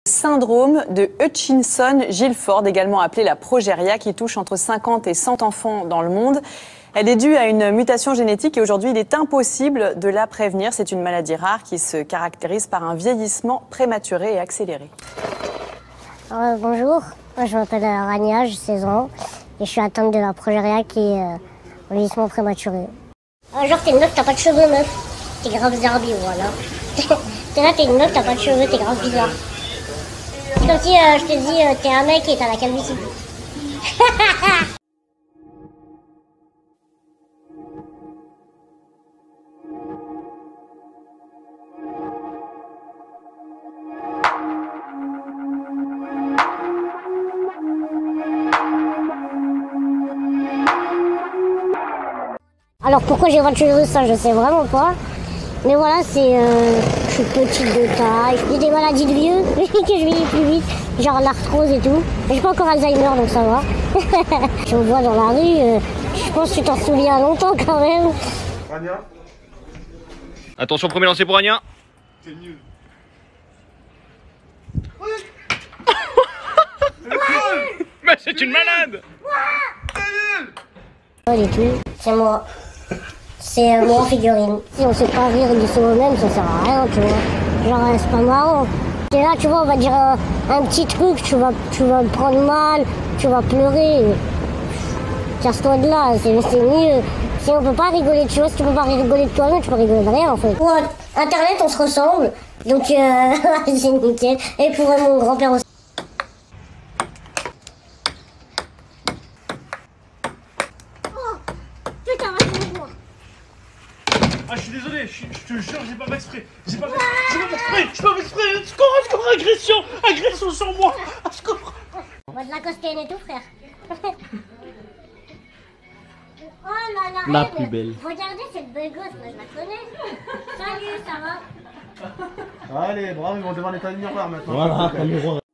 Syndrome de Hutchinson-Gilford, également appelée la progéria, qui touche entre 50 et 100 enfants dans le monde. Elle est due à une mutation génétique et aujourd'hui, il est impossible de la prévenir. C'est une maladie rare qui se caractérise par un vieillissement prématuré et accéléré. Bonjour, moi je m'appelle Rania, j'ai 16 ans et je suis atteinte de la progéria qui est un vieillissement prématuré. Genre t'es une meuf, t'as pas de cheveux meuf, t'es grave zarbi, voilà. T'es là, t'es une meuf, t'as pas de cheveux, t'es grave bizarre. C'est comme si je te dis t'es un mec et t'as la calvitie. Alors pourquoi j'ai pas de cheveux, ça je sais vraiment pas. Mais voilà, c'est je suis petite de taille, j'ai des maladies de vieux, que je vieillis plus vite, genre l'arthrose et tout. J'ai pas encore Alzheimer donc ça va. Je me vois dans la rue, je pense que tu t'en souviens longtemps quand même. Rania. Attention, premier lancer pour Rania. C'est nul. Mais c'est une malade. Et tout, c'est moi. C'est moi en figurine. Si on sait pas rire de soi-même, ça sert à rien, tu vois. Genre, c'est pas marrant. Et là, tu vois, on va dire un petit truc, tu vas me prendre mal, tu vas pleurer. Casse-toi de là, c'est mieux. Si on peut pas rigoler de choses, si tu peux pas rigoler de toi-même, tu peux rigoler de rien, en fait. Pour Internet, on se ressemble, donc c'est nickel. Et pour mon grand-père aussi. Ah, je suis désolé, je te jure, j'ai pas fait exprès. J'ai pas fait exprès. Score, agression sur moi. Score. On va de la costaine et tout, frère. Oh là là, La plus belle. Regardez cette belle gosse, moi je la connais. Salut, ça va? Allez, bravo, ils vont devoir nettoyer le miroir maintenant. Voilà, un miroir.